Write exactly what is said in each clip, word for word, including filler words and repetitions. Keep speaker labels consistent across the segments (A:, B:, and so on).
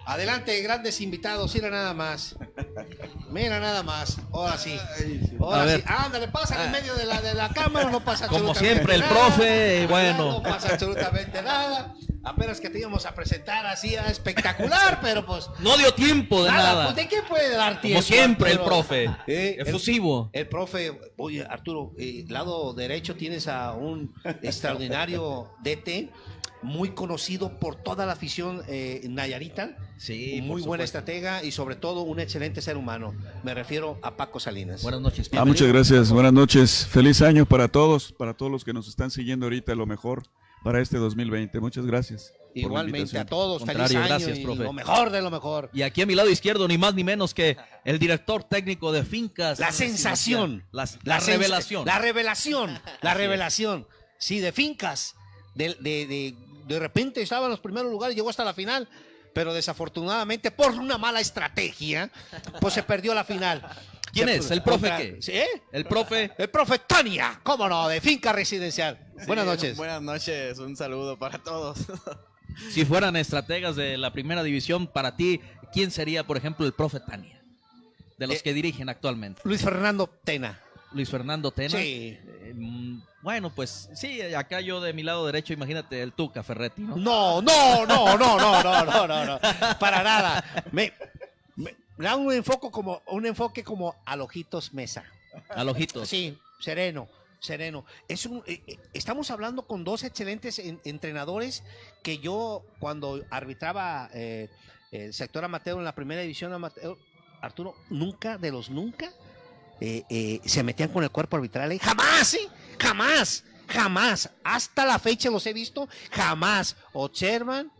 A: Adelante, grandes invitados, mira nada más. Mira nada más. Ahora sí. Ahora
B: A
A: sí.
B: ver.
A: Ándale, pasa en medio de la, de la cámara, no pasa
B: Como
A: absolutamente
B: siempre, el
A: nada.
B: profe, bueno.
A: No pasa absolutamente nada. Apenas que te íbamos a presentar así a espectacular, pero pues.
B: No dio tiempo de
A: nada,
B: nada.
A: pues, ¿de qué puede dar tiempo?
B: Como siempre, el
A: Arturo?
B: profe.
A: Eh, el-
B: Efusivo.
A: El, profe, oye, Arturo, eh, lado derecho tienes a un extraordinario D T, muy conocido por toda la afición eh, nayarita.
B: Sí, por
A: Muy buena
B: supuesto.
A: estratega y sobre todo un excelente ser humano. Me refiero a Paco Salinas.
B: Buenas noches.
C: Ah, muchas gracias, buenas noches. Feliz año para todos, para todos los que nos están siguiendo ahorita, lo mejor para este dos mil veinte. Muchas gracias. por la
A: Igualmente
C: invitación.
A: a todos, feliz
B: Contrario,
A: año
B: gracias,
A: y
B: profe.
A: lo mejor de lo mejor.
B: Y aquí a mi lado izquierdo, ni más ni menos que el director técnico de Fincas.
A: La sensación.
B: La, la
A: sens-
B: revelación.
A: La revelación. La
B: Así
A: revelación. Sí, de Fincas. De, de, de, de repente estaba en los primeros lugares, llegó hasta la final, pero desafortunadamente por una mala estrategia, pues se perdió la final.
B: ¿Quién
A: Se-
B: es? ¿El profe
A: contra-
B: qué?
A: ¿Sí? ¿Eh?
B: El profe.
A: El profe Tania, cómo no, de Finca Residencial.
D: Sí,
A: Buenas noches.
D: Buenas noches, un saludo para todos.
B: Si fueran estrategas de la primera división, para ti, ¿quién sería, por ejemplo, el profe Tania? De los
A: Eh,
B: que dirigen actualmente.
A: Luis Fernando Tena.
B: Luis Fernando Tena.
A: Sí.
B: Eh, mm, bueno, pues sí, acá yo de mi lado derecho, imagínate el Tuca Ferretti, ¿no?
A: No, no, no, no, no, no, no, no, no. Para nada. Me, me da un enfoque como, un enfoque como al Ojitos Mesa.
B: Al ojito.
A: Sí, sereno, sereno. Es un, eh, eh, estamos hablando con dos excelentes en- entrenadores que yo cuando arbitraba eh, el sector amateur en la primera división amateur, Arturo, nunca de los nunca eh, eh, se metían con el cuerpo arbitral. ¿eh? Jamás, ¿eh? Jamás, jamás. Hasta la fecha los he visto, jamás. Observan,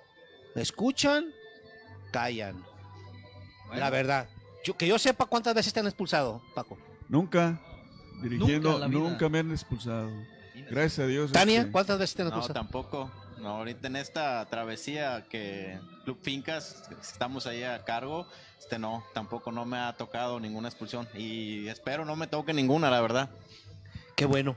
A: escuchan, callan.
B: Bueno.
A: La verdad. Yo, que yo sepa cuántas veces te han expulsado, Paco.
C: Nunca, dirigiendo,
B: Nunca en la vida.
C: nunca me han expulsado. Gracias a Dios.
A: Tania,
C: este,
A: ¿cuántas veces te han
D: No,
A: expulsado?
D: tampoco. No, ahorita en esta travesía que Club Fincas, estamos ahí a cargo, este no, tampoco no me ha tocado ninguna expulsión y espero no me toque ninguna, la verdad.
A: Qué bueno.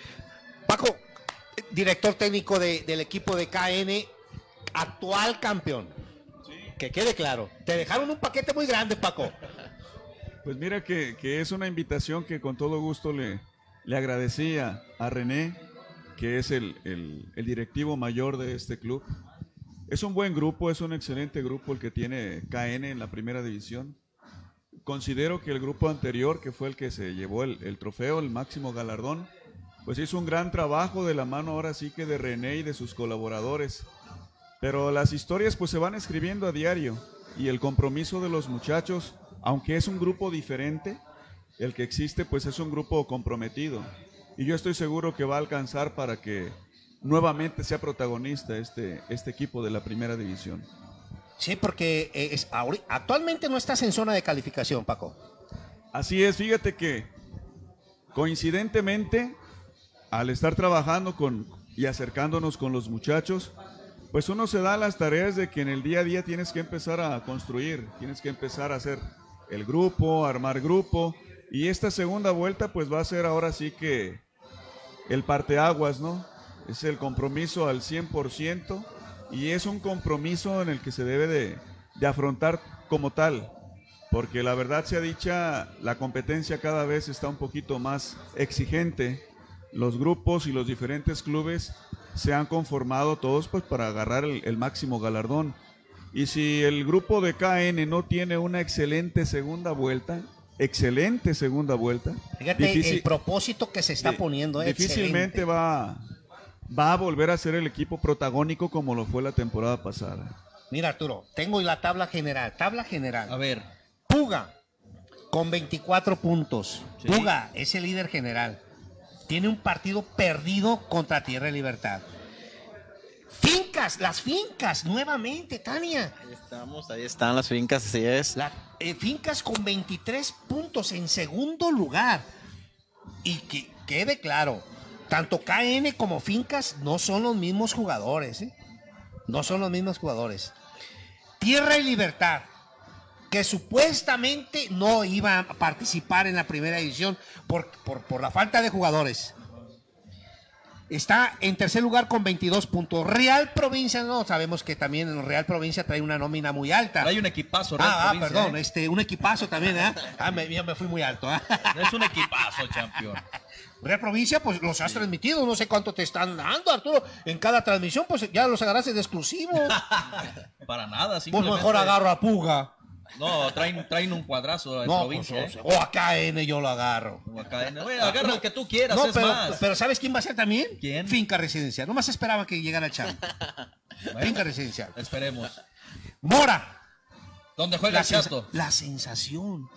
A: Paco, director técnico de- del equipo de K N, actual campeón. Que quede claro. Te dejaron un paquete muy grande, Paco.
C: Pues mira que, que es una invitación que con todo gusto le, le agradecía a René, que es el, el- el directivo mayor de este club. Es un buen grupo, es un excelente grupo el que tiene K N en la primera división. Considero que el grupo anterior, que fue el que se llevó el, el trofeo, el máximo galardón, pues hizo un gran trabajo de la mano ahora sí que de René y de sus colaboradores. Pero las historias pues se van escribiendo a diario y el compromiso de los muchachos, aunque es un grupo diferente, el que existe pues es un grupo comprometido. Y yo estoy seguro que va a alcanzar para que nuevamente sea protagonista este, este equipo de la primera división.
A: Sí, porque eh, es, ahori- actualmente no estás en zona de calificación, Paco.
C: Así es, fíjate que coincidentemente, al estar trabajando con y acercándonos con los muchachos, pues uno se da las tareas de que en el día a día tienes que empezar a construir, tienes que empezar a hacer el grupo, armar grupo, y esta segunda vuelta pues va a ser ahora sí que el parteaguas, ¿no? Es el compromiso al cien por ciento y es un compromiso en el que se debe de, de afrontar como tal, porque la verdad sea dicha, la competencia cada vez está un poquito más exigente. Los grupos y los diferentes clubes se han conformado todos pues para agarrar el, el máximo galardón. Y si el grupo de K N no tiene una excelente segunda vuelta, excelente segunda vuelta,
A: Fíjate
C: difícil-
A: el propósito que se está
C: di-
A: poniendo. eh,
C: difícilmente
A: excelente.
C: va, va a volver a ser el equipo protagónico como lo fue la temporada pasada.
A: Mira, Arturo, tengo la tabla general. Tabla general.
B: A ver,
A: Puga, con veinticuatro puntos.
B: Sí.
A: Puga es el líder general. Tiene un partido perdido contra Tierra de Libertad. Fincas, las fincas, nuevamente, Tania.
D: Ahí estamos, ahí están las fincas, así es.
A: La, eh, fincas con veintitrés puntos en segundo lugar. Y que quede claro, tanto K N como Fincas no son los mismos jugadores. ¿eh? No son los mismos jugadores. Tierra y Libertad, que supuestamente no iba a participar en la primera edición por, por, por la falta de jugadores. está en tercer lugar con veintidós puntos. Real Provincia, no, sabemos que también el Real Provincia trae una nómina muy alta.
B: Hay un equipazo, Real
A: Ah, ah
B: Provincia,
A: perdón,
B: ¿eh?
A: este, un equipazo también, ¿eh? Ah, me, ya me fui muy alto, ¿eh?
B: Es un equipazo, campeón.
A: Real Provincia, pues los has transmitido, no sé cuánto te están dando, Arturo. En cada transmisión, pues ya los agarraste de exclusivos.
B: Para nada,
A: Pues
B: simplemente.
A: mejor agarro a Puga.
B: No, traen, traen un cuadrazo de
A: No,
B: provincia,
A: pues,
B: ¿eh?
A: o a K N yo lo agarro.
B: O acá en- Oye, agarra el que tú quieras,
A: No,
B: es
A: pero,
B: más.
A: pero ¿sabes quién va a ser también?
B: ¿Quién?
A: Finca Residencial. Nomás esperaba que llegara el champ.
B: Bueno,
A: Finca Residencial.
B: esperemos.
A: Mora.
B: ¿Dónde juega
A: La,
B: el Chato?
A: sensa- la sensación.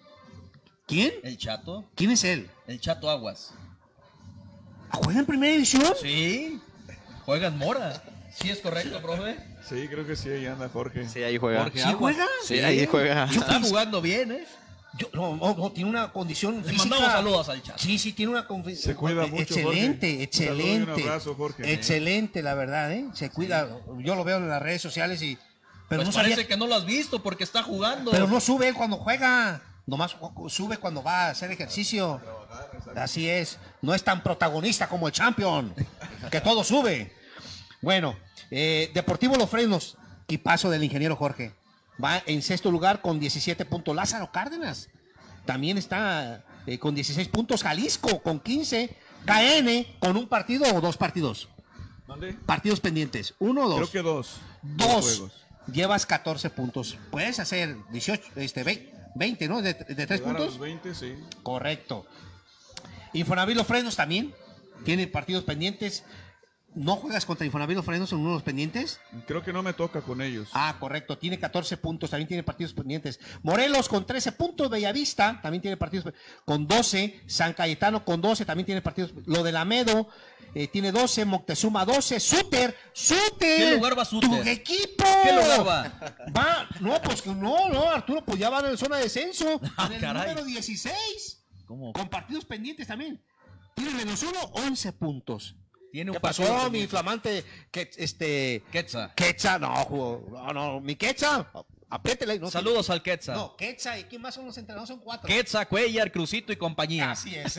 A: ¿Quién?
B: ¿El Chato?
A: ¿Quién es él?
B: El Chato Aguas.
A: ¿Juega en primera división?
B: Sí. Juega en Mora. ¿Sí es correcto, profe?
C: Sí, creo que sí, ahí anda Jorge.
D: Sí, ahí juega.
B: Jorge
A: ¿Sí
B: Aguas.
A: juega?
D: Sí, ahí juega.
A: Yo
B: Está
A: pensé-
B: jugando bien, ¿eh?
A: Yo- no, no, no, tiene una condición
B: Le
A: física.
B: mandamos saludos al Chato.
A: Sí, sí, tiene una condición.
C: Se cuida mucho,
A: Excelente,
C: Jorge. Un saludo y un
A: excelente.
C: abrazo, Jorge.
A: Excelente, la verdad, ¿eh? Se cuida. Yo lo veo en las redes sociales y. Pero
B: Pues
A: no sabía-
B: parece que no lo has visto porque está jugando.
A: Pero no sube él cuando juega. Nomás sube cuando va a hacer ejercicio. Así es. No es tan protagonista como el Champion. Que todo sube. Bueno, eh, Deportivo Los Frenos. Y paso del ingeniero Jorge. Va en sexto lugar con diecisiete puntos. Lázaro Cárdenas. También está eh, con dieciséis puntos. Jalisco con quince. K N con un partido o dos partidos.
C: ¿Mande?
A: Partidos pendientes. Uno o dos.
C: Creo que dos.
A: Dos.
C: juegos.
A: Llevas catorce puntos. Puedes hacer dieciocho, este, veinte, ¿no? De, de tres
C: Llegar a
A: puntos.
C: los veinte, sí.
A: Correcto. Infonavit Los Frenos también. Tiene partidos pendientes. ¿No juegas contra Infonavit Los Frenos en uno de los pendientes?
C: Creo que no me toca con ellos.
A: Ah, correcto. Tiene catorce puntos. También tiene partidos pendientes. Morelos con trece puntos. Bellavista también tiene partidos con doce. San Cayetano con doce. También tiene partidos. Lo de Lamedo eh, tiene doce. Moctezuma doce. Súter. Súter.
B: ¿Qué lugar va Súter?
A: Tu equipo.
B: ¿Qué lugar va?
A: Va. No, pues que no, no, Arturo, pues ya van en zona de descenso.
B: Ah,
A: en el
B: caray.
A: número dieciséis.
B: ¿Cómo?
A: Con partidos pendientes también. Tiene menos uno, once puntos.
B: Tiene un
A: ¿Qué pasó,
B: partido
A: mi
B: pendiente.
A: flamante que, este,
B: Quetza.
A: Quetza? No, jugó- no, no, mi Quetza, apriétele. No,
B: Saludos al Quetza.
A: No, Quetza, ¿y quién más son los entrenadores? Son cuatro.
B: Quetza, Cuellar, Crucito y compañía.
A: Así es.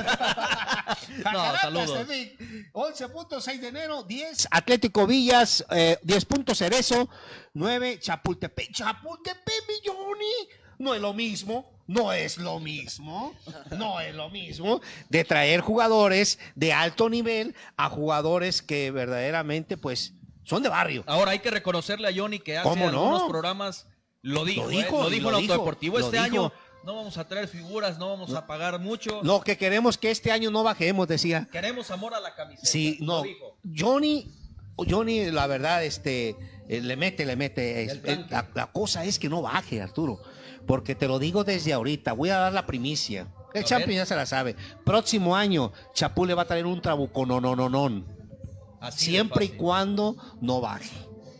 B: No, saludos.
A: once puntos, seis de enero, diez Atlético Villas, eh, diez puntos Cerezo, nueve Chapultepec. Chapultepec, mi Johnny. No es lo mismo, no es lo mismo, no es lo mismo de traer jugadores de alto nivel a jugadores que verdaderamente, pues, son de barrio.
B: Ahora hay que reconocerle a Johnny que hace
A: ¿Cómo no?
B: algunos programas lo dijo,
A: Lo
B: ¿eh?
A: dijo,
B: lo dijo
A: lo
B: en
A: dijo,
B: Autodeportivo.
A: lo
B: Este
A: dijo.
B: año no vamos a traer figuras, no vamos a pagar mucho.
A: Lo que queremos que este año no bajemos, decía.
B: Queremos amor a la camiseta.
A: Sí,
B: lo
A: no.
B: dijo.
A: Johnny, Johnny, la verdad, este, eh, le mete, le mete. Es-
B: El
A: eh,
B: tanque.
A: la, la cosa es que no baje, Arturo. Porque te lo digo desde ahorita. Voy a dar la primicia. El
B: A
A: Champion
B: ver.
A: ya se la sabe. Próximo año, Chapú le va a traer un trabuco, no, no, no, no.
B: Así de
A: Siempre y
B: fácil.
A: cuando no baje.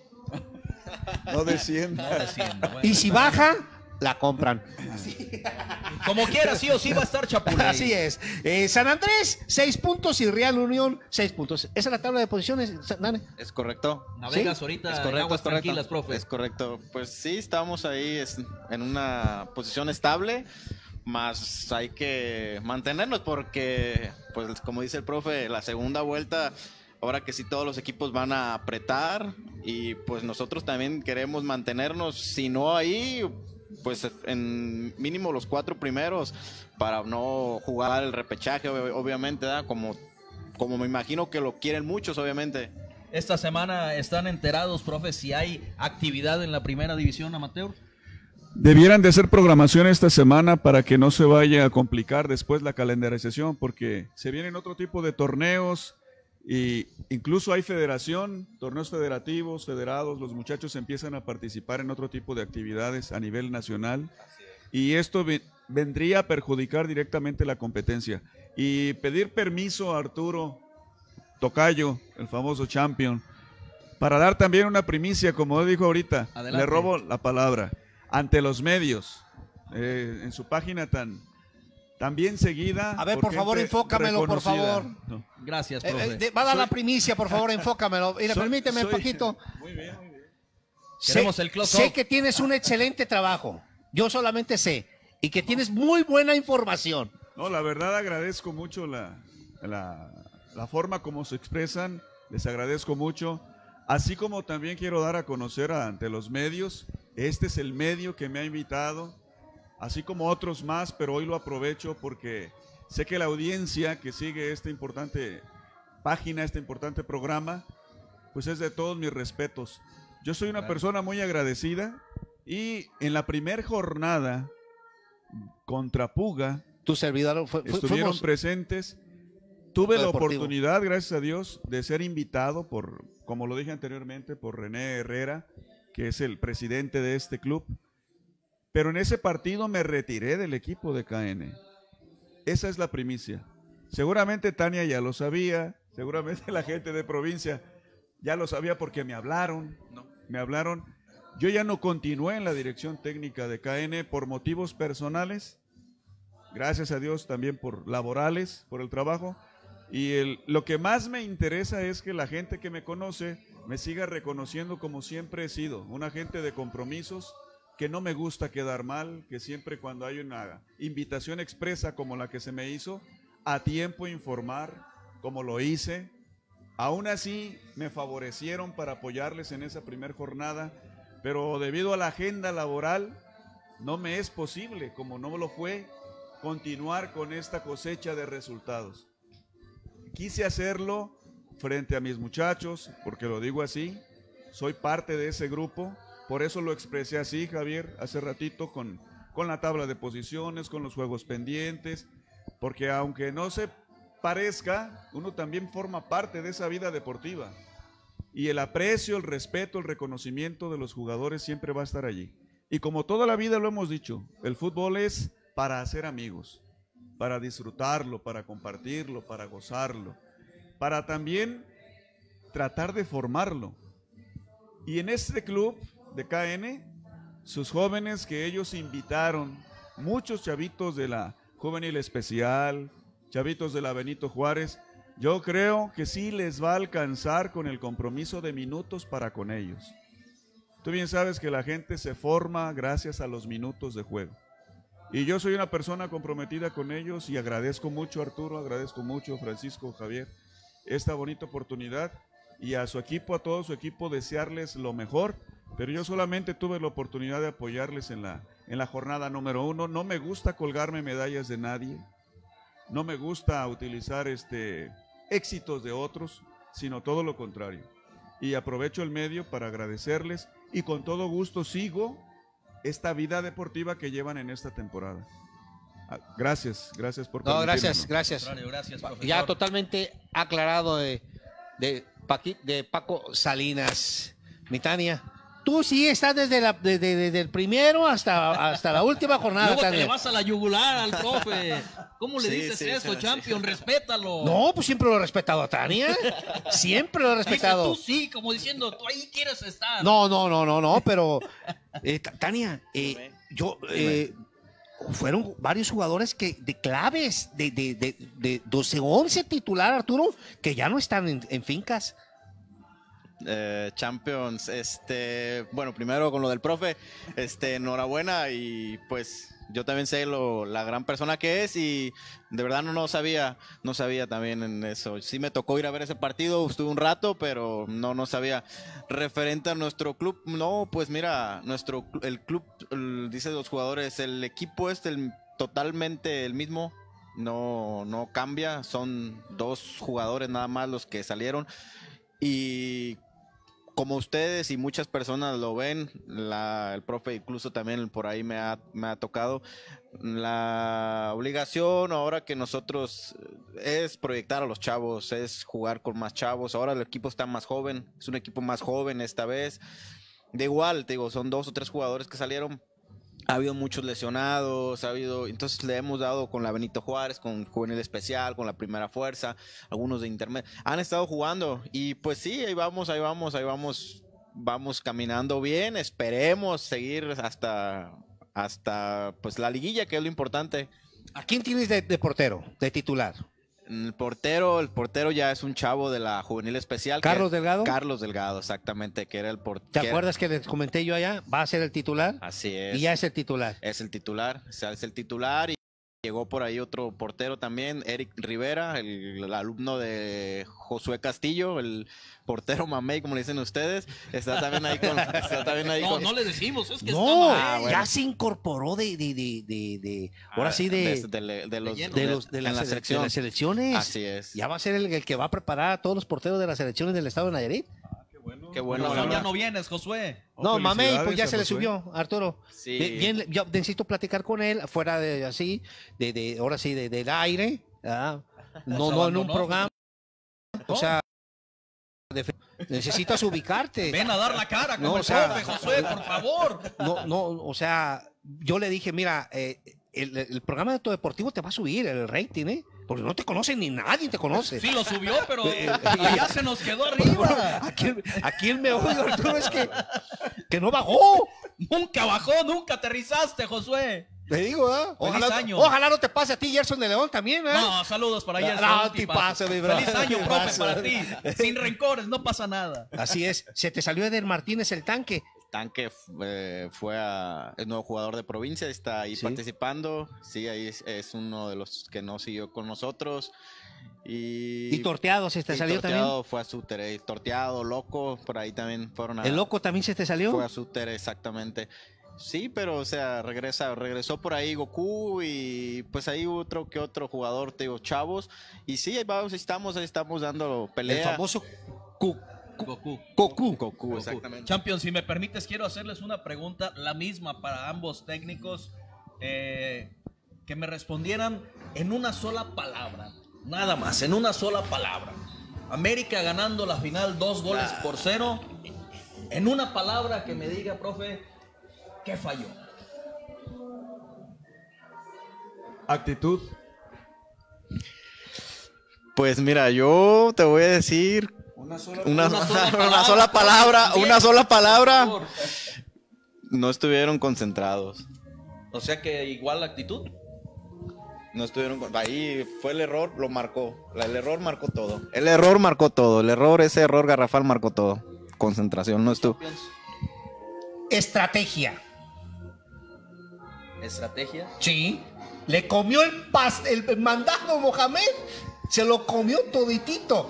C: No descienda.
B: No descienda, bueno.
A: Y si baja, la compran.
B: Como quiera, sí o sí va a estar Chapuley.
A: Así es. Eh, San Andrés, seis puntos y Real Unión, seis puntos. ¿Esa es la tabla de posiciones, Dane?
D: ¿Es correcto?
B: Navegas
A: Sí,
B: ahorita
D: Es
B: en
D: correcto,
B: aguas
D: es correcto.
B: tranquilas, profe.
D: Es correcto. Pues sí, estamos ahí es- en una posición estable, más hay que mantenernos porque, pues como dice el profe, la segunda vuelta, ahora que sí todos los equipos van a apretar y pues nosotros también queremos mantenernos, si no ahí, pues en mínimo los cuatro primeros para no jugar el repechaje, ob- obviamente, ¿verdad? Como, como me imagino que lo quieren muchos, obviamente.
B: Esta semana están enterados, profe, si hay actividad en la primera división amateur.
C: Debieran de hacer programación esta semana para que no se vaya a complicar después la calendarización, porque se vienen otro tipo de torneos y incluso hay federación, torneos federativos, federados, los muchachos empiezan a participar en otro tipo de actividades a nivel nacional y esto ve- vendría a perjudicar directamente la competencia. Y pedir permiso a Arturo Tocayo, el famoso champion, para dar también una primicia, como dijo ahorita,
B: Adelante.
C: le robo la palabra, ante los medios, eh, en su página tan, tan bien seguida.
A: A ver, por favor,
C: gente
A: enfócamelo, por
C: reconocida.
A: favor.
C: No.
B: Gracias,
A: Eh,
B: profe.
A: eh, de- va a dar la
C: Soy-
A: primicia, por favor, enfócamelo. Mira,
C: Soy-
A: permíteme,
C: soy-
A: Paquito.
C: Muy bien, muy bien.
B: Queremos
A: sé,
B: el close
A: sé
B: up.
A: que tienes un excelente trabajo. Yo solamente sé. Y que tienes muy buena información.
C: No, la verdad agradezco mucho la, la, la forma como se expresan, les agradezco mucho. Así como también quiero dar a conocer ante los medios, este es el medio que me ha invitado, así como otros más, pero hoy lo aprovecho porque sé que la audiencia que sigue esta importante página, este importante programa, pues es de todos mis respetos. Yo soy una persona muy agradecida y en la primer jornada contra Puga,
A: Tu servidor fue, fue,
C: estuvieron
A: fuimos,
C: presentes. Tuve la
A: Deportivo.
C: oportunidad, gracias a Dios, de ser invitado por, como lo dije anteriormente, por René Herrera, que es el presidente de este club. Pero en ese partido me retiré del equipo de K N. Esa es la primicia. Seguramente Tania ya lo sabía, seguramente la gente de provincia ya lo sabía porque me hablaron, me hablaron. Yo ya no continué en la dirección técnica de K N por motivos personales, gracias a Dios también por laborales, por el trabajo. Y el, lo que más me interesa es que la gente que me conoce me siga reconociendo como siempre he sido, un agente de compromisos, que no me gusta quedar mal, que siempre cuando hay una invitación expresa como la que se me hizo, a tiempo informar, como lo hice. Aún así me favorecieron para apoyarles en esa primera jornada, pero debido a la agenda laboral no me es posible, como no lo fue, continuar con esta cosecha de resultados. Quise hacerlo frente a mis muchachos, porque lo digo así, soy parte de ese grupo, por eso lo expresé así, Javier, hace ratito, con, con la tabla de posiciones, con los juegos pendientes, porque aunque no se parezca, uno también forma parte de esa vida deportiva, y el aprecio, el respeto, el reconocimiento de los jugadores siempre va a estar allí. Y como toda la vida lo hemos dicho, el fútbol es para hacer amigos, para disfrutarlo, para compartirlo, para gozarlo, para también tratar de formarlo. Y en este club de K N, sus jóvenes que ellos invitaron, muchos chavitos de la Juvenil Especial, chavitos de la Benito Juárez, yo creo que sí les va a alcanzar con el compromiso de minutos para con ellos. Tú bien sabes que la gente se forma gracias a los minutos de juego. Y yo soy una persona comprometida con ellos y agradezco mucho a Arturo, agradezco mucho a Francisco, Javier, esta bonita oportunidad, y a su equipo, a todo su equipo, desearles lo mejor, pero yo solamente tuve la oportunidad de apoyarles en la, en la jornada número uno. No me gusta colgarme medallas de nadie, no me gusta utilizar este, éxitos de otros, sino todo lo contrario. Y aprovecho el medio para agradecerles y con todo gusto sigo esta vida deportiva que llevan en esta temporada. Gracias, gracias por
A: No, gracias,
C: permitirme.
A: gracias.
B: Gracias, profesor.
A: Ya totalmente aclarado de, de, Paqui, de Paco Salinas. Mi Tania, tú sí estás desde, la, desde, desde el primero hasta, hasta la última jornada,
B: Luego te
A: Tania.
B: le vas a la yugular al profe. ¿Cómo le
D: Sí,
B: dices
D: sí,
B: eso,
D: sí,
B: champion?
D: sí.
B: Respétalo.
A: No, pues siempre lo he respetado a Tania. Siempre lo he
B: Dice,
A: respetado.
B: tú sí, como diciendo, tú ahí quieres estar.
A: No, no, no, no, no, pero eh, Ta- Tania, eh, yo eh, fueron varios jugadores que de claves de, de, de, de doce once titular, Arturo, que ya no están en, en fincas.
D: Eh, Champions, este, bueno, primero con lo del profe, este, enhorabuena, y pues yo también sé lo, la gran persona que es, y de verdad no, no sabía, no sabía también en eso. Sí me tocó ir a ver ese partido, estuve un rato, pero no, no sabía. Referente a nuestro club, no, pues mira, nuestro, el club, el, dice los jugadores, el equipo es el, totalmente el mismo, no, no cambia, son dos jugadores nada más los que salieron, y como ustedes y muchas personas lo ven, la, el profe incluso también por ahí me ha, me ha tocado, la obligación ahora que nosotros es proyectar a los chavos, es jugar con más chavos. Ahora el equipo está más joven, es un equipo más joven esta vez. De igual, te digo, son dos o tres jugadores que salieron. Ha habido muchos lesionados, ha habido, entonces le hemos dado con la Benito Juárez, con Juvenil Especial, con la Primera Fuerza, algunos de intermedio, han estado jugando, y pues sí, ahí vamos, ahí vamos, ahí vamos, vamos caminando bien, esperemos seguir hasta, hasta pues la liguilla, que es lo importante.
A: ¿A quién tienes de, de portero, de titular?
D: El portero, el portero ya es un chavo de la Juvenil Especial.
A: ¿Carlos
D: que,
A: Delgado?
D: Carlos Delgado, exactamente, que era el portero.
A: ¿Te acuerdas que les comenté yo allá? Va a ser el titular.
D: Así es.
A: Y ya es el titular.
D: Es el titular, o sea, es el titular. Y Llegó por ahí otro portero también, Eric Rivera, el, el alumno de Josué Castillo, el portero mamey, como le dicen ustedes. Está también ahí con... Está también ahí
B: No,
D: con
B: no le decimos, es que
A: No,
B: está
D: Ah,
B: mamey.
A: ya
D: bueno.
A: se incorporó de, de, de, de, de- ahora
D: Ah,
A: sí de,
D: de, de- de los,
B: lleno.
A: de los de
D: en
A: las,
D: la
A: sele- de
D: selección.
A: las selecciones.
D: Así es.
A: Ya va a ser el, el que va a preparar a todos los porteros de las selecciones del estado de Nayarit.
D: Qué bueno.
B: Con
D: la
B: razón ya
D: verdad.
B: no vienes, Josué.
C: Oh,
A: No, Mamey, pues
C: felicidades
A: ya
C: a
A: se le
C: Josué.
A: subió, Arturo.
D: Sí.
A: Bien, bien, yo necesito platicar con él fuera de así, de, de ahora sí, de, del aire, ¿verdad? No, no en un
B: abandonó.
A: programa. O sea, de- necesitas ubicarte.
B: Ven a dar la cara como
A: No,
B: el
A: o sea-
B: profe, Josué, por favor.
A: No, no, o sea, yo le dije, mira, eh, el, el programa de tu deportivo te va a subir el rating, ¿eh? Porque no te conocen ni nadie te conoce.
B: Sí lo subió, pero
A: Eh,
B: allá se nos quedó arriba.
A: Aquí, el- aquí el meollo, Arturo, es que, que no bajó.
B: Nunca bajó, nunca aterrizaste, Josué.
A: Te digo, ¿eh? Ojalá,
B: año.
A: ojalá no te pase a ti, Gerson de León, también, ¿eh?
B: No, saludos para allá.
A: No, tipazo, mi bro.
B: Feliz año, profe,
A: Tipazo.
B: para ti. Sin rencores, no pasa nada.
A: Así es. Se te salió Eder Martínez el tanque.
D: Tanque eh, fue a, es nuevo jugador de provincia, está ahí
A: Sí.
D: participando. Sí, ahí es, es uno de los que no siguió con nosotros. Y,
A: Y torteado se te
D: y
A: salió
D: torteado fue a Suter, eh, torteado, loco, por ahí también fueron a...
A: también. ¿El loco también se te salió?
D: Fue a Suter, exactamente. Sí, pero o sea, regresa, regresó por ahí Goku y pues ahí otro que otro jugador, te digo, chavos. Y sí, ahí vamos, ahí estamos, ahí estamos dando
A: El
D: pelea.
A: famoso Cu-
B: Goku.
A: Goku.
D: Goku, exactamente.
B: Champions, si me permites, quiero hacerles una pregunta, la misma para ambos técnicos, eh, que me respondieran en una sola palabra, nada más, en una sola palabra. América ganando la final dos goles por cero. En una palabra que me diga, profe, ¿qué falló?
C: Actitud.
D: Pues mira, yo te voy a decir
C: Una sola.
D: una,
B: Una
D: una
B: sola
D: sola,
B: palabra,
D: palabra,
B: también,
D: una sola palabra.
B: Por favor.
D: No estuvieron concentrados.
B: O sea que igual la actitud.
D: No estuvieron con- ahí fue el error, lo marcó. El error marcó todo. El error marcó todo. El error, ese error garrafal marcó todo. Concentración, no estuvo.
B: Champions,
A: Estrategia.
B: estrategia.
A: Sí. Le comió el, pas el mandado Mohamed. Se lo comió toditito.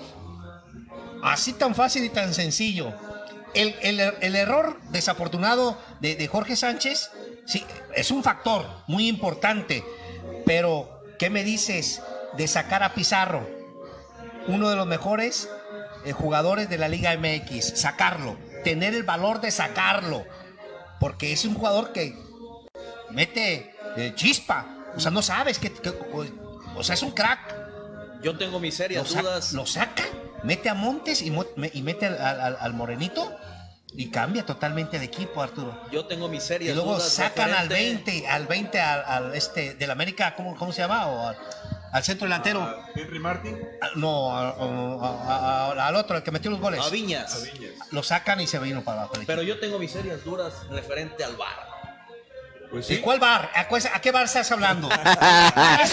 A: Así tan fácil y tan sencillo. El, el- el error desafortunado de, de Jorge Sánchez, sí, es un factor muy importante. Pero, ¿qué me dices de sacar a Pizarro? Uno de los mejores eh, jugadores de la Liga M X. Sacarlo. Tener el valor de sacarlo. Porque es un jugador que mete eh, chispa. O sea, no sabes que, que- o, o sea, es un crack.
B: Yo tengo mis
A: Lo,
B: serias
A: sa-
B: dudas.
A: lo saca, mete a Montes y, mo- me- y mete al, al- al Morenito y cambia totalmente de equipo, Arturo.
B: Yo tengo mis
A: Y
B: serias
A: luego
B: dudas.
A: sacan al
B: referente-
A: veinte, al veinte, al, al este del América, ¿cómo, cómo se llama? O al, al centro delantero.
C: Ah, Henry Martin.
A: Al- no, a- a- a- al otro, el que metió los goles.
B: A Viñas.
A: Lo sacan y se vino para abajo. el
B: Pero yo tengo mis serias dudas referente al V A R.
C: Pues
A: ¿Y
C: sí.
A: cuál bar? ¿A, cuál- a qué bar estás hablando? a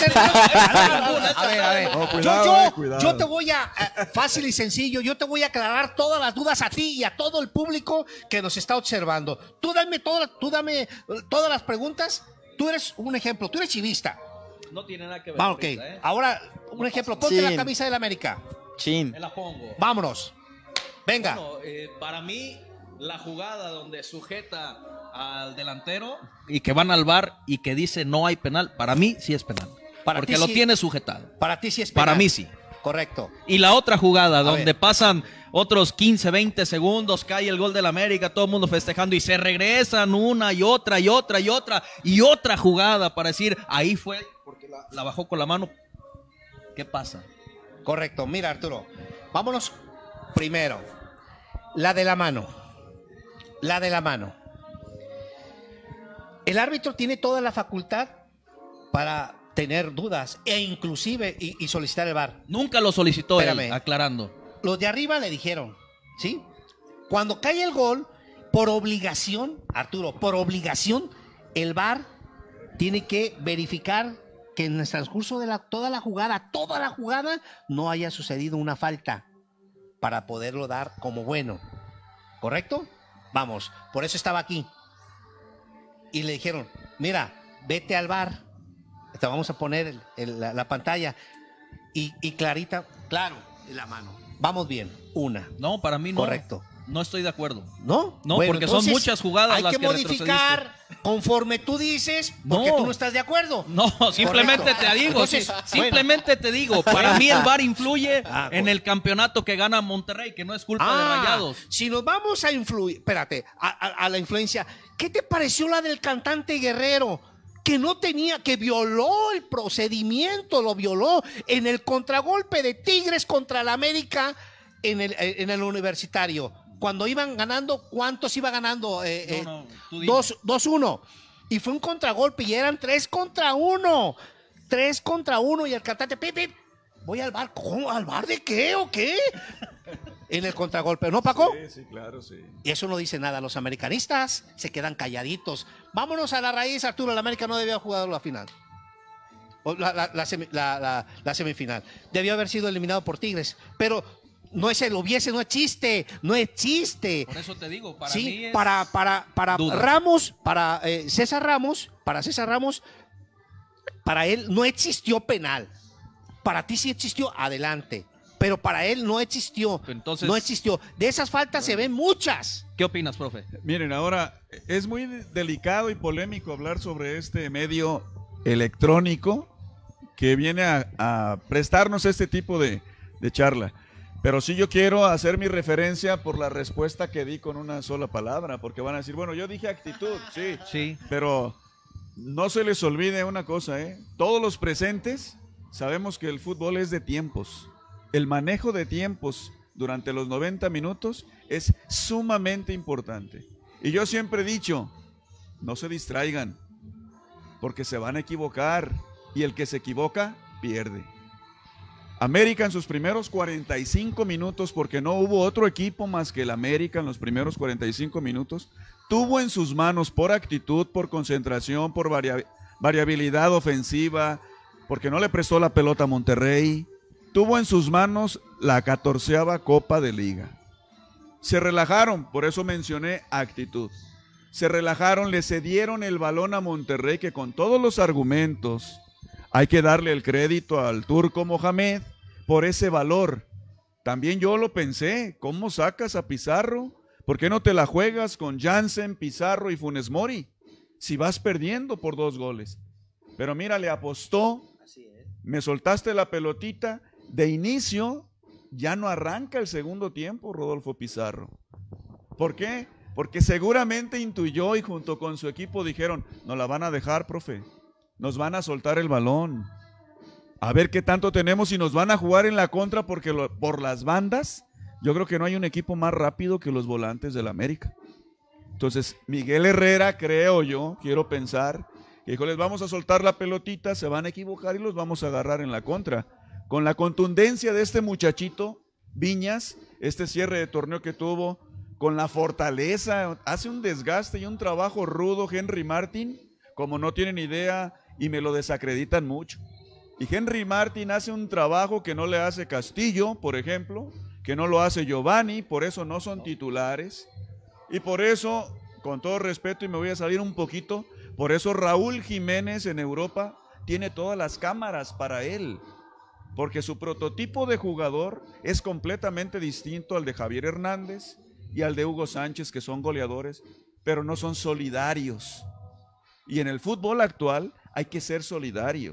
A: ver, a ver.
C: No, cuidado,
A: yo, yo-
C: eh, cuidado.
A: yo te voy a, a- fácil y sencillo, yo te voy a aclarar todas las dudas a ti y a todo el público que nos está observando. Tú dame, todas, tú dame eh, todas las preguntas. Tú eres un ejemplo, tú eres chivista.
B: No tiene nada que ver.
A: Va, ok.
B: ahorita, ¿eh?
A: Ahora, un ejemplo, ponte
D: Sí.
A: la camisa del América.
D: Chin.
B: Me la pongo.
A: Vámonos. Venga.
B: Bueno, eh, para mí, la jugada donde sujeta al delantero y que van al V A R y que dice no hay penal, para mí sí es penal.
A: Para
B: porque
A: ti
B: lo
A: sí.
B: tiene sujetado.
A: Para ti sí es
B: Para
A: penal.
B: mí sí.
A: Correcto.
B: Y la otra jugada donde
A: ver.
B: pasan otros quince, veinte segundos, cae el gol del América, todo el mundo festejando y se regresan una y otra y otra y otra y otra jugada para decir ahí fue porque la, la bajó con la mano. ¿Qué pasa?
A: Correcto. Mira, Arturo, vámonos primero. La de la mano. La de la mano. El árbitro tiene toda la facultad para tener dudas e inclusive y, y solicitar el V A R.
B: Nunca lo solicitó él,
A: Espérame.
B: aclarando.
A: Los de arriba le dijeron, ¿sí? Cuando cae el gol, por obligación, Arturo, por obligación, el V A R tiene que verificar que en el transcurso de la, toda la jugada, toda la jugada, no haya sucedido una falta para poderlo dar como bueno. ¿Correcto? Vamos, por eso estaba aquí. Y le dijeron, mira, vete al V A R. Te vamos a poner el, el, la, la pantalla. Y, y clarita, claro, en la mano. Vamos bien, una.
B: No, para mí no.
A: Correcto.
B: No estoy de acuerdo.
A: ¿No?
B: No,
A: Bueno,
B: porque
A: entonces,
B: son muchas jugadas
A: hay
B: las
A: que
B: que
A: modificar conforme tú dices, porque
B: No.
A: tú no estás de acuerdo.
B: No, simplemente
A: Correcto.
B: te digo,
A: Entonces,
B: sí,
A: bueno.
B: simplemente te digo, para mí el V A R influye
A: Ah,
B: en
A: bueno.
B: el campeonato que gana Monterrey, que no es culpa
A: Ah,
B: de Rayados.
A: si nos vamos a influir, espérate, a, a- a la influencia, ¿qué te pareció la del cantante Guerrero? Que no tenía, que violó el procedimiento, lo violó en el contragolpe de Tigres contra el América en el, en el universitario. Cuando iban ganando, ¿cuántos iba ganando? Eh, eh,
B: No, no, tú dime.
A: dos, dos, uno. Y fue un contragolpe y eran tres contra uno. Tres contra uno y el cantante, pip, pip, voy al bar. ¿Cómo? ¿Al bar de qué o qué? En el contragolpe, ¿no, Paco?
C: Sí, sí, claro, sí.
A: Y eso no dice nada. Los americanistas se quedan calladitos. Vámonos a la raíz, Arturo. El América no debió haber jugado la final. O la, la- la semi- la- la- la semifinal. Debió haber sido eliminado por Tigres. Pero no es el hubiese, no es chiste. No es chiste.
B: Por eso te digo, para
A: sí,
B: mí es
A: para, para, para
B: duda.
A: Ramos, para eh, César Ramos, para César Ramos, para él no existió penal. Para ti sí existió, adelante. Pero para él no existió.
B: Entonces-
A: no existió. De esas faltas se ven muchas.
B: ¿Qué opinas, profe?
C: Miren, ahora es muy delicado y polémico hablar sobre este medio electrónico que viene a, a prestarnos este tipo de, de charla. Pero sí yo quiero hacer mi referencia por la respuesta que di con una sola palabra, porque van a decir, bueno, yo dije actitud, sí,
B: Sí.
C: pero no se les olvide una cosa, ¿eh? Todos los presentes sabemos que el fútbol es de tiempos. El manejo de tiempos durante los noventa minutos es sumamente importante. Y yo siempre he dicho, no se distraigan, porque se van a equivocar, y el que se equivoca, pierde. América en sus primeros cuarenta y cinco minutos, porque no hubo otro equipo más que el América en los primeros cuarenta y cinco minutos, tuvo en sus manos por actitud, por concentración, por varia- variabilidad ofensiva, porque no le prestó la pelota a Monterrey, tuvo en sus manos la catorceava Copa de Liga. Se relajaron, por eso mencioné actitud. Se relajaron, le cedieron el balón a Monterrey, que con todos los argumentos hay que darle el crédito al turco Mohamed por ese valor. También yo lo pensé, ¿cómo sacas a Pizarro? ¿Por qué no te la juegas con Jansen, Pizarro y Funes Mori? Si vas perdiendo por dos goles. Pero mira, le apostó, me soltaste la pelotita, de inicio ya no arranca el segundo tiempo Rodolfo Pizarro. ¿Por qué? Porque seguramente intuyó y junto con su equipo dijeron, nos la van a dejar, profe, nos van a soltar el balón, a ver qué tanto tenemos y nos van a jugar en la contra porque lo, por las bandas, yo creo que no hay un equipo más rápido que los volantes del América. Entonces, Miguel Herrera, creo yo, quiero pensar, que dijo, les vamos a soltar la pelotita, se van a equivocar y los vamos a agarrar en la contra. Con la contundencia de este muchachito, Viñas, este cierre de torneo que tuvo, con la fortaleza, hace un desgaste y un trabajo rudo Henry Martin, como no tienen idea y me lo desacreditan mucho. Y Henry Martin hace un trabajo que no le hace Castillo, por ejemplo, que no lo hace Giovanni, por eso no son titulares. Y por eso, con todo respeto y me voy a salir un poquito, por eso Raúl Jiménez en Europa tiene todas las cámaras para él. Porque su prototipo de jugador es completamente distinto al de Javier Hernández y al de Hugo Sánchez, que son goleadores, pero no son solidarios. Y en el fútbol actual hay que ser solidario.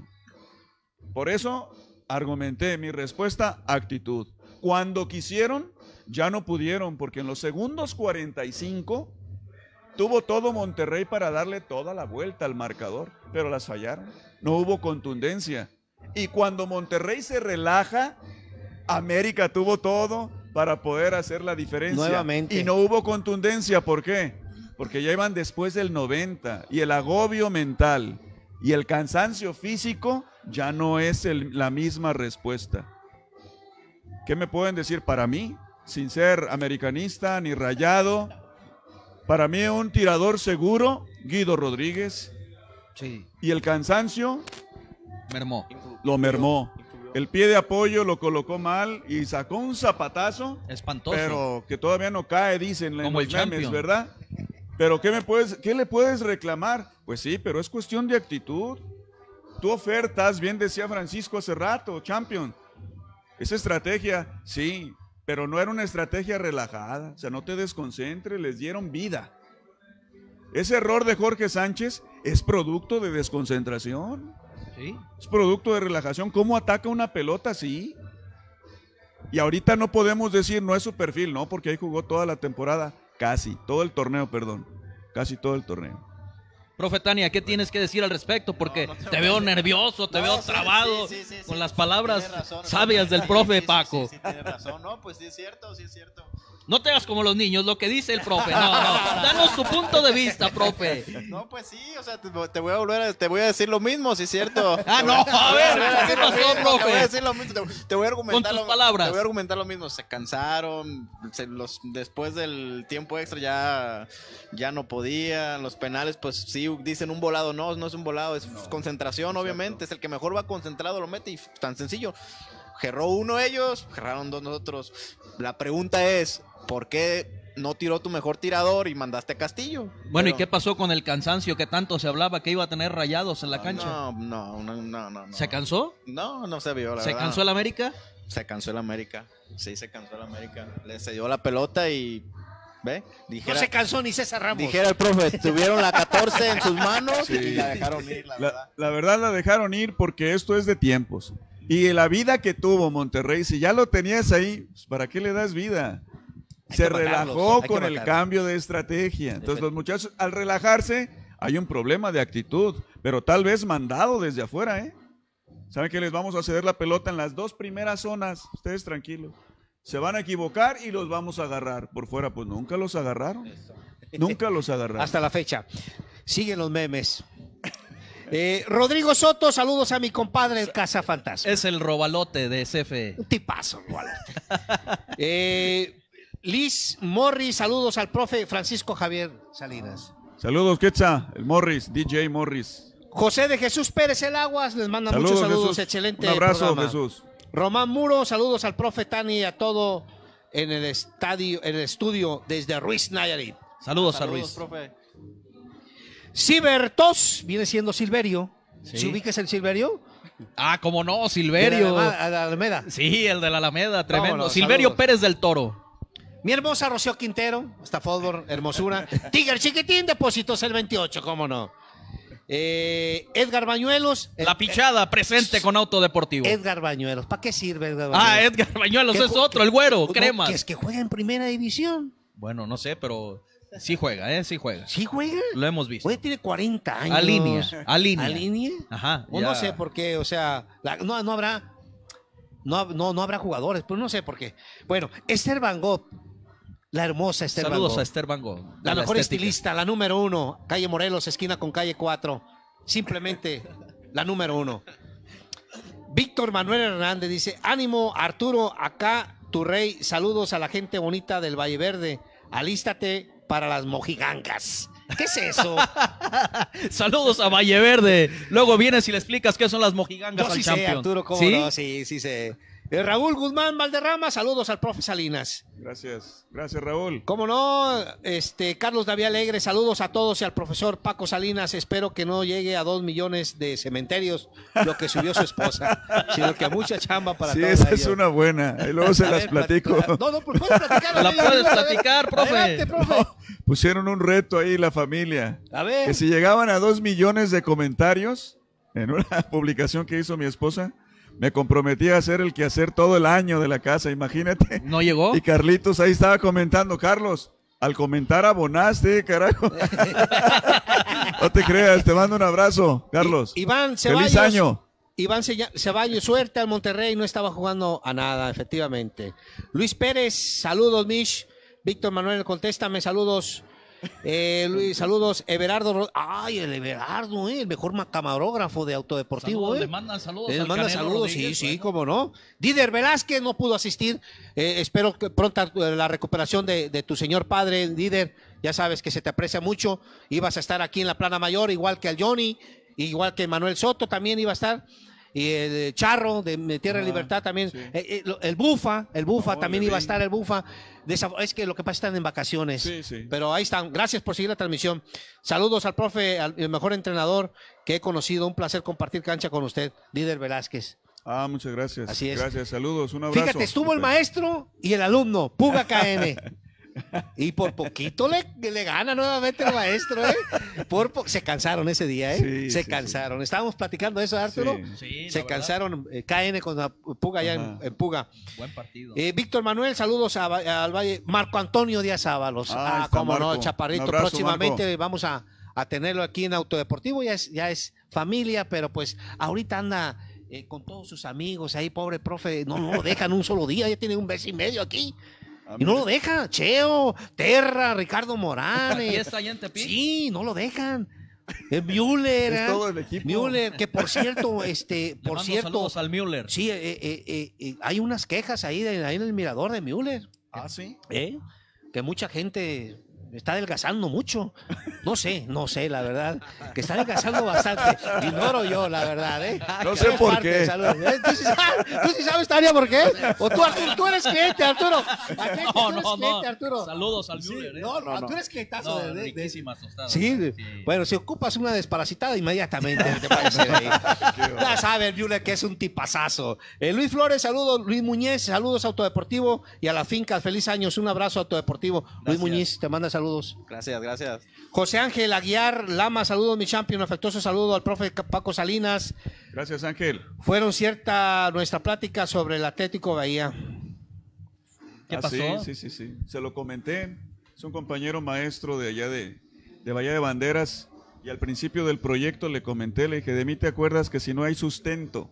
C: Por eso argumenté mi respuesta, actitud. Cuando quisieron, ya no pudieron, porque en los segundos cuarenta y cinco tuvo todo Monterrey para darle toda la vuelta al marcador, pero las fallaron. No hubo contundencia. Y cuando Monterrey se relaja, América tuvo todo para poder hacer la diferencia.
A: Nuevamente.
C: Y no hubo contundencia, ¿por qué? Porque ya iban después del noventa y el agobio mental y el cansancio físico ya no es el, la misma respuesta. ¿Qué me pueden decir para mí? Sin ser americanista ni rayado, para mí un tirador seguro, Guido Rodríguez,
B: Sí.
C: y el cansancio
B: Mermó.
C: lo mermó. El pie de apoyo lo colocó mal y sacó un zapatazo,
B: Espantoso.
C: pero que todavía no cae, dicen en
B: Como
C: los
B: el
C: memes,
B: champion.
C: ¿verdad? Pero ¿qué me puedes, qué le puedes reclamar? Pues sí, pero es cuestión de actitud. tú ofertas, bien decía Francisco hace rato, Champion. Esa estrategia, sí, pero no era una estrategia relajada. O sea, no te desconcentres, les dieron vida. Ese error de Jorge Sánchez es producto de desconcentración.
B: ¿Sí?
C: Es producto de relajación. ¿Cómo ataca una pelota así? Y ahorita no podemos decir no es su perfil, no, porque ahí jugó toda la temporada, casi, todo el torneo, perdón, casi todo el torneo.
B: Profe Tania, ¿qué tienes que decir al respecto? Porque no, no te veo nervioso, te no, veo sí, trabado sí, sí, sí, con sí, las palabras razón, sabias del profe
D: sí,
B: Paco.
D: Sí, sí, sí, tienes razón, no, pues sí es cierto, sí es cierto.
B: No te hagas como los niños, lo que dice el profe. No, no, danos tu punto de vista, profe.
D: No, pues sí, o sea, te, te voy a volver a, te voy a decir lo mismo, sí es cierto.
B: Ah, no, a ver, ¿qué pasó, profe?
D: Te voy a decir lo mismo, te, te voy a argumentar
B: con tus
D: lo,
B: palabras.
D: Te voy a argumentar lo mismo, se cansaron, se, los, después del tiempo extra ya, ya no podían, los penales, pues sí, dicen un volado, no, no es un volado, es no, concentración, obviamente, exacto. Es el que mejor va concentrado, lo mete y tan sencillo. Gerró uno ellos, gerraron dos nosotros. La pregunta es, ¿por qué no tiró tu mejor tirador y mandaste a Castillo?
B: Bueno,
D: Pero...
B: ¿y qué pasó con el cansancio que tanto se hablaba que iba a tener Rayados en la cancha?
D: No, no, no, no, no.
B: ¿Se cansó?
D: No, no se vio, la
B: ¿Se
D: verdad.
B: cansó el América?
D: Se cansó el América, sí, se cansó el América. Le cedió la pelota y... ¿Ve? Dijera,
A: no se cansó ni César Ramos.
D: Dijera el profe, tuvieron la catorce en sus manos sí. Y la dejaron ir, la,
C: la
D: verdad.
C: La verdad la dejaron ir porque esto es de tiempos. Y la vida que tuvo Monterrey, si ya lo tenías ahí, pues ¿para qué le das vida? Hay Se relajó con el cambio de estrategia. Entonces los muchachos, al relajarse, hay un problema de actitud, pero tal vez mandado desde afuera, ¿eh? ¿Saben que les vamos a ceder la pelota en las dos primeras zonas? Ustedes tranquilos. Se van a equivocar y los vamos a agarrar. Por fuera, pues nunca los agarraron. Nunca los agarraron.
A: Hasta la fecha. Siguen los memes. Eh, Rodrigo Soto, saludos a mi compadre el Cazafantasma.
B: Es el robalote de S F E.
A: Un tipazo, robalote. eh, Liz Morris, saludos al profe Francisco Javier Salinas.
C: Saludos, Quetzá, el Morris, D J Morris.
A: José de Jesús Pérez El Aguas, les manda
C: saludos,
A: muchos saludos,
C: Jesús.
A: Excelente
C: Un abrazo,
A: programa.
C: Jesús.
A: Román Muro, saludos al profe Tani y a todo en el estadio, en el estudio desde Ruiz Nayarit.
B: Saludos,
D: saludos
B: a Ruiz.
D: Profe.
A: Cibertos, viene siendo Silverio.
B: Sí.
A: ¿Se ubicas el Silverio?
B: Ah, cómo no, Silverio.
A: De la, la Alameda.
B: Sí, el de la Alameda, tremendo.
A: Vámonos,
B: Silverio
A: saludos.
B: Pérez del Toro.
A: Mi hermosa Rocío Quintero, hasta fútbol, hermosura. Tigre Chiquitín, depósitos el veintiocho, cómo no. Eh, Edgar Bañuelos.
B: La
A: eh,
B: pichada presente con Auto Deportivo.
A: Edgar Bañuelos, ¿para qué sirve Edgar Bañuelos?
B: Ah, Edgar Bañuelos
A: ¿Qué
B: es
A: ju-
B: otro,
A: qué-
B: el güero,
A: no,
B: crema.
A: que es que juega en primera división.
B: Bueno, no sé, pero sí juega, ¿eh? Sí juega.
A: ¿Sí juega?
B: Lo hemos visto.
A: Oye, tiene cuarenta años.
B: A línea, a línea.
A: ¿A línea?
B: Ajá.
A: O
B: ya.
A: no sé por qué, o sea, la- no, no habrá, no, no, no habrá jugadores, pero no sé por qué. Bueno, Esther Van Gogh, la hermosa Esther Van
B: Saludos
A: Gogh.
B: a Esther Van Gogh. de
A: La mejor
B: estética.
A: estilista, la número uno, calle Morelos, esquina con calle cuatro. Simplemente la número uno. Víctor Manuel Hernández dice, ánimo Arturo, acá tu rey, saludos a la gente bonita del Valle Verde, alístate para las mojigangas. ¿Qué es eso?
B: Saludos a Valle Verde. Luego vienes y le explicas qué son las mojigangas
A: Yo
B: al
A: sí sé,
B: Champion.
A: Arturo, ¿cómo
B: ¿Sí?
A: no? Sí, sí sé. Eh, Raúl Guzmán Valderrama, saludos al profe Salinas.
C: Gracias, gracias Raúl.
A: ¿Cómo no? Este, Carlos David Alegre, saludos a todos y al profesor Paco Salinas. Espero que no llegue a dos millones de cementerios lo que subió su esposa, sino que mucha chamba para
C: Sí,
A: todos
C: esa
A: ellos.
C: es una buena, ahí luego se
A: A
C: las
A: ver,
C: platico.
A: platica- No, no, pues puedes platicar.
B: La
A: amigo,
B: puedes
A: a ver.
B: platicar, profe.
A: Adelante, profe.
C: Pusieron un reto ahí la familia,
A: A ver.
C: que si llegaban a dos millones de comentarios en una publicación que hizo mi esposa, me comprometí a hacer el quehacer todo el año de la casa, imagínate.
B: ¿No llegó?
C: Y Carlitos ahí estaba comentando, Carlos, al comentar abonaste, carajo. No te creas, te mando un abrazo, Carlos.
A: I- Iván Ceballos.
C: Feliz año.
A: Iván Ce- Ceballos, suerte al Monterrey, no estaba jugando a nada, efectivamente. Luis Pérez, saludos, Mish. Víctor Manuel, contéstame, saludos. Eh, Luis, saludos. Everardo, Ro- ay, el Everardo, eh, el mejor ma- camarógrafo de Autodeportivo.
B: Saludos,
A: eh.
B: le mandan saludos.
A: Le
B: al
A: manda
B: Canelo
A: saludos, sí,
B: Rodríguez,
A: sí,
B: bueno.
A: cómo no. Dider Velázquez no pudo asistir. Eh, espero que pronta eh, la recuperación de, de tu señor padre, Dider. Ya sabes que se te aprecia mucho. Ibas a estar aquí en la plana mayor, igual que al Johnny, igual que Manuel Soto también iba a estar. y el Charro de Tierra de
C: Ajá,
A: Libertad también,
C: sí.
A: eh, eh, lo- el Bufa, el Bufa
C: No,
A: también
C: le
A: iba a
C: vi.
A: estar el Bufa. Desa- es que lo que pasa es que están en vacaciones,
C: Sí, sí.
A: pero ahí están. Gracias por seguir la transmisión. Saludos al profe, al el mejor entrenador que he conocido. Un placer compartir cancha con usted, líder Velázquez.
C: Ah, muchas gracias.
A: Así es.
C: Gracias, saludos, un abrazo.
A: Fíjate, estuvo el
C: Super.
A: maestro y el alumno, Puga K N. Y por poquito le, le gana nuevamente el maestro, ¿eh? Por po- se cansaron ese día, ¿eh?
C: Sí,
A: se
C: sí,
A: cansaron. Estábamos platicando eso, Arturo.
C: Sí.
B: Sí, la
A: Se
B: verdad,
A: cansaron eh, K N con la Puga allá en,
C: Ajá.
A: en Puga.
B: Buen partido.
A: Eh, Víctor Manuel, saludos a, a- al Valle. Marco Antonio Díaz Ábalos.
C: Ah,
A: Ah,
C: ahí está
A: cómo no,
C: Marco.
A: el chaparrito.
C: Un abrazo,
A: Próximamente
C: Marco.
A: vamos a, a tenerlo aquí en Autodeportivo. Ya es, ya es familia, pero pues ahorita anda eh, con todos sus amigos ahí, pobre profe. No, no lo dejan un solo día, ya tiene un mes y medio aquí.
C: Ah,
A: Y no
C: mira.
A: lo deja. Cheo, Terra, Ricardo Morán.
B: ¿Y
A: eh,
B: está allá en Tepic?
A: Sí, no lo dejan. Eh, Müller.
C: Es
A: eh,
C: todo el equipo.
A: Müller, que por cierto, este,
B: Le
A: por
B: mando
A: cierto,
B: saludos al Müller.
A: sí, eh, eh, eh, eh, hay unas quejas ahí, de- ahí en el mirador de Müller,
C: Ah, sí.
A: ¿eh? Que mucha gente está adelgazando mucho. No sé, no sé, la verdad. Que está adelgazando bastante. Ignoro yo, la verdad, ¿eh?
C: No sé
A: Es
C: por
A: parte
C: qué.
A: de salud, ¿eh? ¿Tú, sí sabes, ¿Tú sí sabes, Tania, por qué? O tú, Arturo, tú eres cliente, Arturo. Atlético,
B: No,
A: tú eres
B: no,
A: cliente,
B: no.
A: Arturo.
B: Saludos al
A: Sí,
B: Müller, ¿eh?
A: no, no,
C: No, no.
A: tú eres clientazo.
B: No,
A: de- de- de-
B: riquísimas tostadas.
A: Sí, bueno, si ocupas una desparasitada, inmediatamente te puede ser ahí. Ya sabe el Müller que es un tipazazo. Eh, Luis Flores, saludos. Luis Muñiz, saludos Autodeportivo. Y a la finca, feliz años, un abrazo Autodeportivo. Luis
B: Gracias.
A: Muñiz, te manda saludos.
D: Gracias, gracias.
A: José Ángel Aguiar Lama, saludos mi champion, afectuoso saludo al profe Paco Salinas.
C: Gracias, Ángel.
A: Fueron cierta nuestra plática sobre el Atlético Bahía.
B: ¿Qué
C: Ah,
B: pasó?
C: Sí, sí, sí, sí. Se lo comenté. Es un compañero maestro de allá de, de Bahía de Banderas. Y al principio del proyecto le comenté, le dije, de mí te acuerdas que si no hay sustento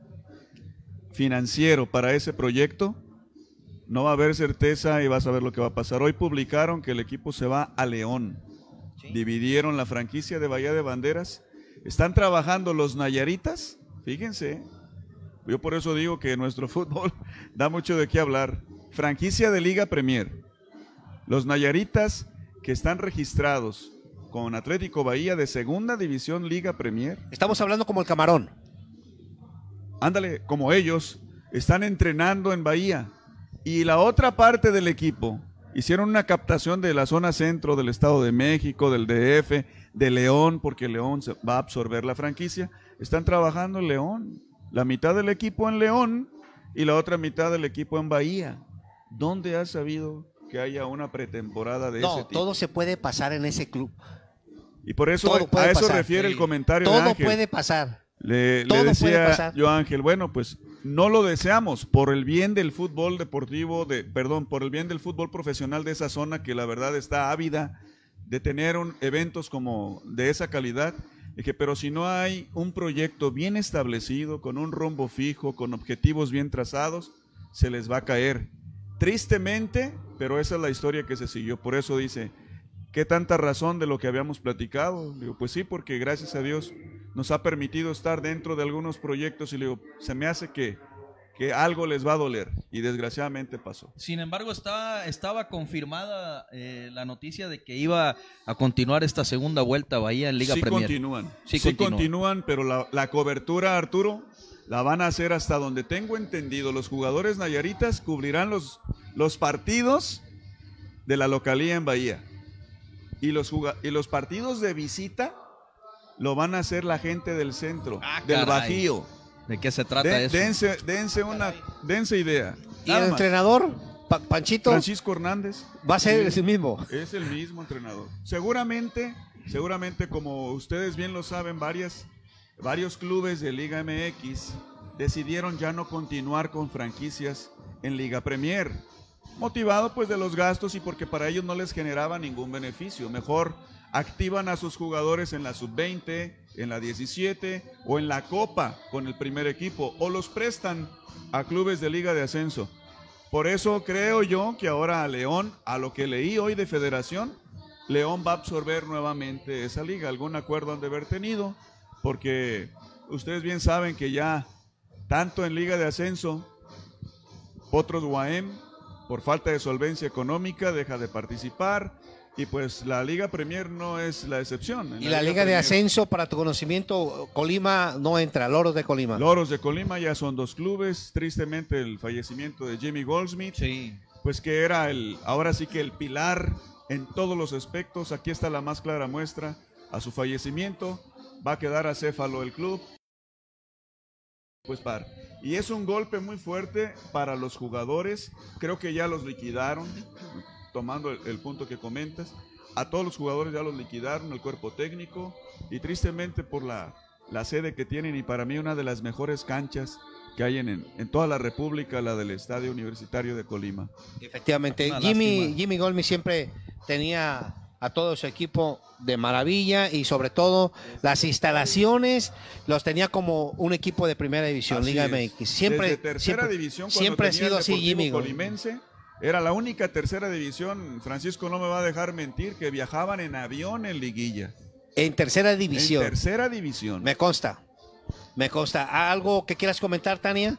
C: financiero para ese proyecto, no va a haber certeza y vas a ver lo que va a pasar. Hoy publicaron que el equipo se va a León. Dividieron la franquicia de Bahía de Banderas. Están trabajando los Nayaritas. Fíjense. Yo por eso digo que nuestro fútbol da mucho de qué hablar. Franquicia de Liga Premier. Los Nayaritas que están registrados con Atlético Bahía de Segunda División Liga Premier.
A: Estamos hablando como el camarón.
C: Ándale, como ellos, están entrenando en Bahía. Y la otra parte del equipo, hicieron una captación de la zona centro del Estado de México, del D F, de León, porque León se va a absorber la franquicia. Están trabajando en León. La mitad del equipo en León y la otra mitad del equipo en Bahía. ¿Dónde has sabido que haya una pretemporada de ese
A: No,
C: tipo?
A: todo se puede pasar en ese club.
C: Y por eso
A: todo puede
C: a eso
A: pasar,
C: refiere
B: sí.
C: el comentario de
A: Todo
C: Ángel.
A: puede pasar.
C: Le, le
A: Todo puede
C: decía
A: pasar.
C: yo a Ángel, bueno, pues no lo deseamos por el bien del fútbol deportivo, de, perdón, por el bien del fútbol profesional de esa zona que la verdad está ávida de tener un, eventos como de esa calidad. Dije, pero si no hay un proyecto bien establecido, con un rumbo fijo, con objetivos bien trazados, se les va a caer. Tristemente, pero esa es la historia que se siguió. Por eso dice, ¿qué tanta razón de lo que habíamos platicado? Digo, pues sí, porque gracias a Dios nos ha permitido estar dentro de algunos proyectos y le digo, se me hace que, que algo les va a doler y desgraciadamente pasó.
B: Sin embargo, estaba, estaba confirmada eh, la noticia de que iba a continuar esta segunda vuelta Bahía en Liga
C: sí
B: Premier.
C: Continúan,
B: Sí
C: sí,
B: continúan.
C: continúan, pero la, la cobertura, Arturo, la van a hacer hasta donde tengo entendido. Los jugadores nayaritas cubrirán los, los partidos de la localía en Bahía. Y los, juga- y los partidos de visita lo van a hacer la gente del centro,
B: Ah,
C: del
B: caray.
C: Bajío.
B: ¿De qué se trata
C: De-
B: eso?
C: dense, dense una, dense idea.
A: ¿Y
C: Nada
A: el
C: más.
A: entrenador, Pa- Panchito,
C: Francisco Hernández
A: va a ser
C: Sí.
A: el mismo?
C: es el mismo entrenador. Seguramente, seguramente como ustedes bien lo saben, varias, varios clubes de Liga M X decidieron ya no continuar con franquicias en Liga Premier, motivado pues de los gastos y porque para ellos no les generaba ningún beneficio. Mejor activan a sus jugadores en la sub veinte, en la diecisiete o en la Copa con el primer equipo o los prestan a clubes de Liga de Ascenso. Por eso creo yo que ahora a León, a lo que leí hoy de Federación, León va a absorber nuevamente esa liga. Algún acuerdo han de haber tenido, porque ustedes bien saben que ya tanto en Liga de Ascenso, Potros Guaem, por falta de solvencia económica, deja de participar, y pues la Liga Premier no es la excepción. En
A: Y la Liga de
C: Premier,
A: Ascenso, para tu conocimiento, Colima no entra, Loros de Colima.
C: Loros de Colima ya son dos clubes. Tristemente el fallecimiento de Jimmy Goldsmith,
B: Sí.
C: pues que era el, ahora sí que el pilar en todos los aspectos. Aquí está la más clara muestra a su fallecimiento. Va a quedar acéfalo el club. Pues par. Y es un golpe muy fuerte para los jugadores. Creo que ya los liquidaron, tomando el, el punto que comentas. A todos los jugadores ya los liquidaron, el cuerpo técnico. Y tristemente por la, la sede que tienen, y para mí una de las mejores canchas que hay en, en toda la República, la del Estadio Universitario de Colima.
A: Efectivamente,
B: Una
A: Jimmy,
B: lástima.
A: Jimmy Golmi siempre tenía a todo su equipo de maravilla, y sobre todo las instalaciones los tenía como un equipo de primera división,
C: Así
A: Liga
C: es.
A: M X. Siempre,
C: Desde tercera
A: siempre,
C: división, cuando
A: siempre ha
C: tenía el
A: sido así
C: Deportivo
A: Jimmy Golmi.
C: Colimense, era la única tercera división. Francisco no me va a dejar mentir, que viajaban en avión en liguilla.
A: En tercera división.
C: En tercera división.
A: Me consta, me consta. ¿Algo que quieras comentar, Tania?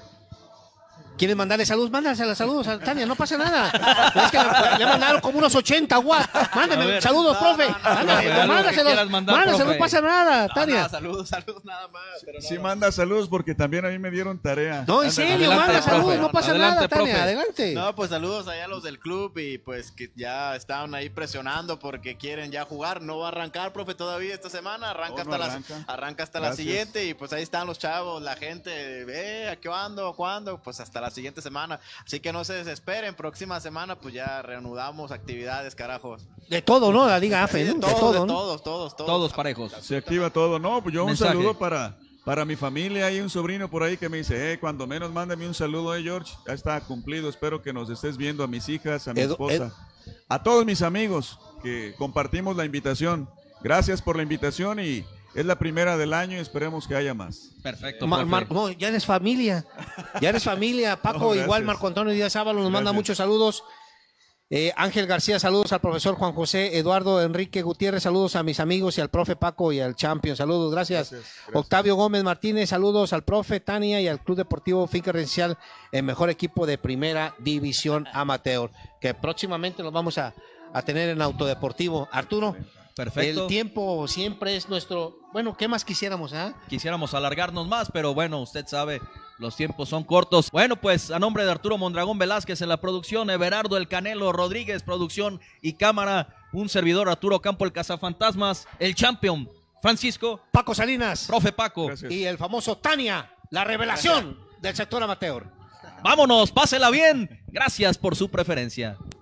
A: ¿Quieres mandarle saludos? Mándale saludos a Tania, no pasa nada. Es que le, le mandaron como unos ochenta watts. Mándame
B: A ver.
A: saludos,
D: No,
A: profe.
D: no, no,
A: Mándale,
B: profe, algo que
A: mándaselos.
B: quieras mandar,
A: Mándaselos,
B: profe.
A: no pasa nada,
D: No,
A: Tania.
D: nada, saludos, saludos, nada más. Pero
C: Sí
D: no,
C: manda saludos, porque también a mí me dieron tarea.
A: No, en
B: Adelante,
A: serio,
B: adelante,
A: manda saludos,
B: profe.
A: no pasa
B: Adelante,
A: nada, Tania,
B: profe.
A: adelante.
D: No, pues saludos allá a los del club, y pues que ya estaban ahí presionando porque quieren ya jugar. No va a arrancar, profe, todavía esta semana. Arranca,
C: Oh, no
D: hasta,
C: arranca.
D: La, arranca hasta
C: Gracias.
D: la siguiente, y pues ahí están los chavos, la gente. Eh, ¿a qué ando? ¿Cuándo? Pues hasta la siguiente semana. Así que no se desesperen. Próxima semana pues ya reanudamos actividades, carajos.
A: De todo, ¿no? La Liga A F,
D: Sí,
A: ¿no?
D: de
A: De
D: todos,
A: todo,
D: de
A: ¿no?
D: todos, todos, todos.
B: Todos parejos.
C: Se activa todo. No, pues yo un
B: Mensaje.
C: saludo para, para mi familia. Hay un sobrino por ahí que me dice, eh, cuando menos mándame un saludo, eh, George. Ya está cumplido. Espero que nos estés viendo, a mis hijas, a mi
A: Edu-
C: esposa, a todos mis amigos que compartimos la invitación. Gracias por la invitación, y es la primera del año y esperemos que haya más.
B: Perfecto,
A: Ma-
B: profe.
A: Mar- no, ya eres familia. Ya eres familia. Paco,
C: No, gracias.
A: igual Marco Antonio Díaz Ábalos nos manda
C: Gracias.
A: muchos saludos. Eh, Ángel García, saludos al profesor Juan José. Eduardo Enrique Gutiérrez, saludos a mis amigos y al profe Paco y al Champion. Saludos, gracias.
C: Gracias, gracias.
A: Octavio Gómez Martínez, saludos al profe Tania y al Club Deportivo Finca Residencial, el mejor equipo de primera división amateur, que próximamente los vamos a, a tener en Autodeportivo. Arturo,
B: Perfecto.
A: el tiempo siempre es nuestro... Bueno, ¿qué más quisiéramos? Ah?
B: Quisiéramos alargarnos más, pero bueno, usted sabe, los tiempos son cortos. Bueno, pues a nombre de Arturo Mondragón Velázquez en la producción, Everardo El Canelo Rodríguez, producción y cámara, un servidor Arturo Campo el Cazafantasmas, el Champion, Francisco,
A: Paco Salinas
B: profe Paco.
C: Gracias.
A: y el famoso Tania, la revelación del sector amateur.
B: Vámonos, pásela bien. Gracias por su preferencia.